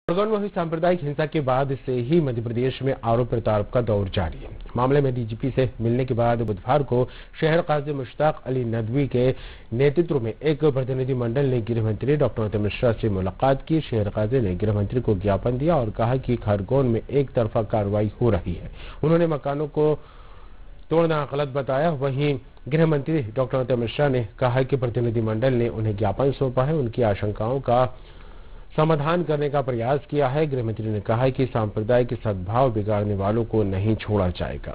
खरगोन में हुई सांप्रदायिक हिंसा के बाद से ही मध्य प्रदेश में आरोप प्रत्यारोप का दौर जारी है। मामले में डीजीपी से मिलने के बाद बुधवार को शहर काजी मुश्ताक अली नदवी के नेतृत्व में एक प्रतिनिधि मंडल ने गृह मंत्री डॉक्टर नरोत्तम मिश्रा से मुलाकात की। शहर काजी ने गृह मंत्री को ज्ञापन दिया और कहा कि खरगोन में एक तरफा कार्रवाई हो रही है। उन्होंने मकानों को तोड़ना गलत बताया। वहीं गृह मंत्री डॉक्टर नरोत्तम मिश्रा ने कहा कि प्रतिनिधि मंडल ने उन्हें ज्ञापन सौंपा है, उनकी आशंकाओं का समाधान करने का प्रयास किया है। गृह मंत्री ने कहा कि सांप्रदायिक सद्भाव बिगाड़ने वालों को नहीं छोड़ा जाएगा।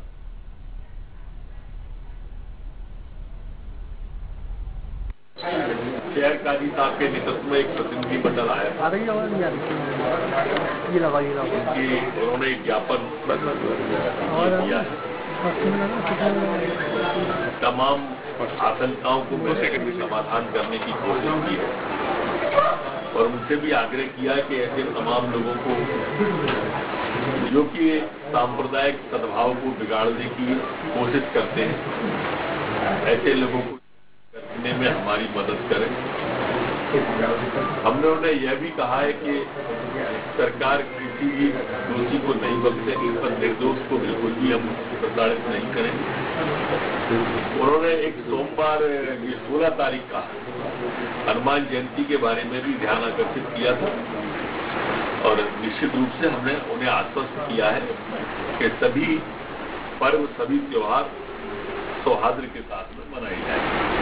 शहर काजी साहब के नेतृत्व में एक प्रतिनिधि मंडल आया था कि उन्होंने एक ज्ञापन दिया है। तमाम आशंकाओं को समाधान करने की कोशिश की है और उनसे भी आग्रह किया कि ऐसे तमाम लोगों को जो कि सांप्रदायिक सद्भाव को बिगाड़ने की कोशिश करते हैं, ऐसे लोगों को करने में हमारी मदद करें। हमने उन्हें यह भी कहा है कि सरकार किसी भी दोषी को नहीं बख्शेगी, पर निर्दोष को बिल्कुल भी हम प्रताड़ित नहीं करेंगे। उन्होंने एक सोमवार 16 तारीख का हनुमान जयंती के बारे में भी ध्यान आकर्षित किया था और निश्चित रूप से हमने उन्हें आश्वस्त किया है कि सभी पर्व, सभी त्योहार सौहार्द के साथ में मनाए जाएंगे।